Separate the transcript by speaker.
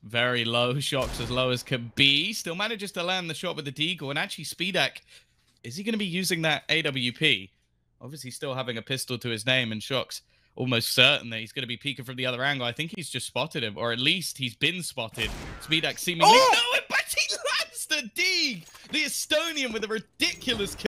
Speaker 1: Very low. Shokz as low as can be. Still manages to land the shot with the deagle. And actually, Speedak, is he going to be using that AWP? Obviously, still having a pistol to his name. And Shokz almost certain that he's going to be peeking from the other angle. I think he's just spotted him. Or at least he's been spotted. Speedak seemingly...
Speaker 2: Oh!
Speaker 1: No, but he lands the deag! The Estonian with a ridiculous kill.